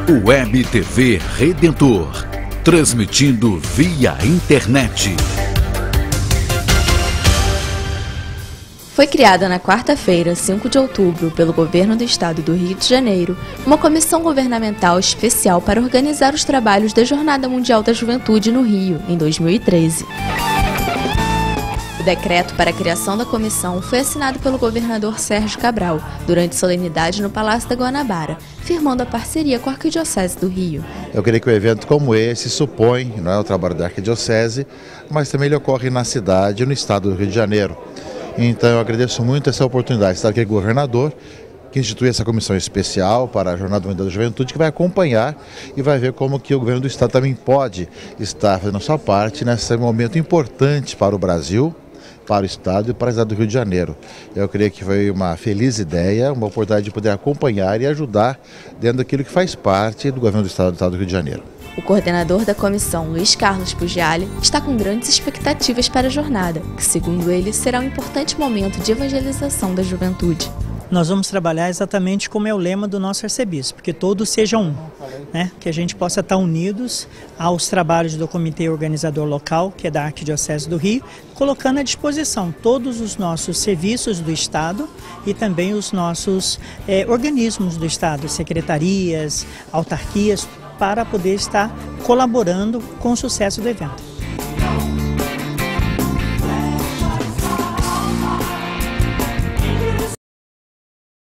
Web TV Redentor, transmitindo via internet. Foi criada na quarta-feira, 5 de outubro, pelo Governo do Estado do Rio de Janeiro, uma comissão governamental especial para organizar os trabalhos da Jornada Mundial da Juventude no Rio, em 2013. O decreto para a criação da comissão foi assinado pelo governador Sérgio Cabral, durante solenidade no Palácio da Guanabara, firmando a parceria com a Arquidiocese do Rio. Eu creio que um evento como esse supõe, não é o trabalho da Arquidiocese, mas também ele ocorre na cidade e no estado do Rio de Janeiro. Então eu agradeço muito essa oportunidade de estar aqui com o governador, que institui essa comissão especial para a Jornada Mundial da Juventude, que vai acompanhar e vai ver como que o governo do estado também pode estar fazendo a sua parte nesse momento importante para o Brasil, para o estado e para a cidade do Rio de Janeiro. Eu creio que foi uma feliz ideia, uma oportunidade de poder acompanhar e ajudar dentro daquilo que faz parte do governo do estado do Rio de Janeiro. O coordenador da comissão, Luiz Carlos Pugiali, está com grandes expectativas para a jornada, que, segundo ele, será um importante momento de evangelização da juventude. Nós vamos trabalhar exatamente como é o lema do nosso arcebispo, que todos sejam um, né? Que a gente possa estar unidos aos trabalhos do comitê organizador local, que é da Arquidiocese do Rio, colocando à disposição todos os nossos serviços do Estado e também os nossos organismos do Estado, secretarias, autarquias, para poder estar colaborando com o sucesso do evento.